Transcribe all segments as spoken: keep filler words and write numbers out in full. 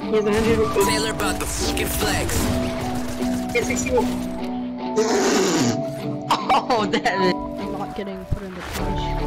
Here's a hundred rupees. Taylor about the fucking flex. Get sixty-one. Oh, damn it. I'm not getting put in the trash.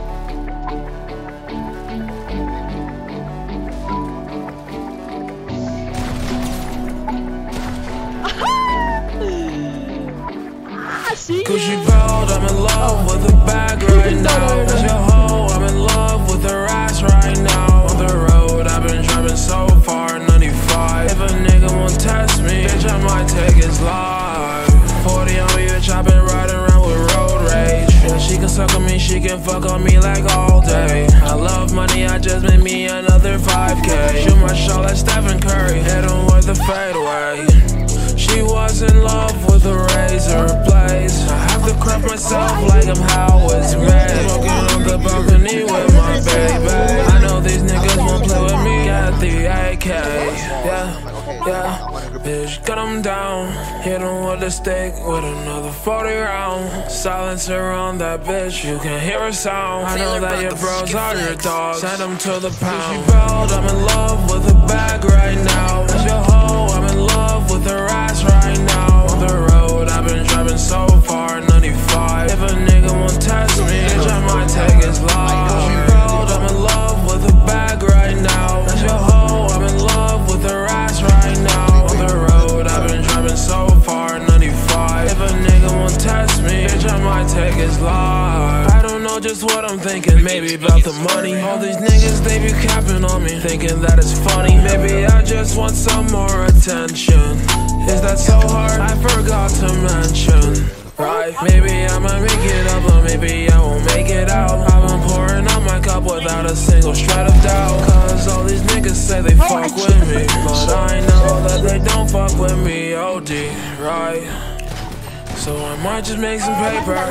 Cause you proud, I'm in love with the bag right now. As your hoe, I'm in love with the ass right now. On the road, I've been driving so far, ninety-five. If a nigga won't test me, bitch, I might take his life. Forty on me, bitch, I've been riding around with road rage. Yeah, she can suck on me, she can fuck on me like all day. I love money, I just made me another five K. Shoot my shot like Stephen Curry, hit him with a fadeaway. She was in love with a razor blades. I have to crop myself like I'm Howard Ray. Smoking on the balcony with my baby. I know these niggas won't play with me at the A K. Yeah, yeah. Bitch, cut them down. Hit them with a stick with another forty round. Silencer on that bitch, you can hear a sound. I know that your bros are your dogs. Send them to the pound. She proud, I'm in love with a bag right now. As your hoe, I'm in love with her ass right now. On the road, I've been driving so far, ninety-five. If a nigga won't test me, bitch, I might take his life. She proud, I'm in love with a bag right now. As your hoe, I'm in love with her ass right now. On the road, I've been driving so far, ninety-five. If a nigga won't test me, bitch, I might take his life. I don't know just what I'm thinking, maybe about the money. All these niggas, they be capping on me, thinking that it's funny. Maybe I just want some more attention. Is that so hard? I forgot to mention. Right, maybe I'ma make it up, but maybe I won't make it out. I've been pouring out my cup without a single shred of doubt. Cause all these niggas say they fuck with me, but I know that they don't fuck with me, O D, right? So I might just make some paper,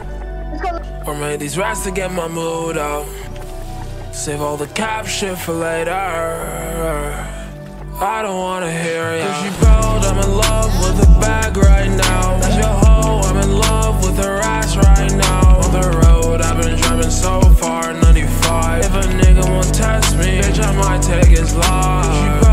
or make these rats to get my mood out. Save all the cap shit for later. I don't wanna hear ya. If she proud, I'm in love with a bag right now. As your hoe, I'm in love with her ass right now. On the road, I've been driving so far, ninety-five. If a nigga won't test me, bitch, I might take his life.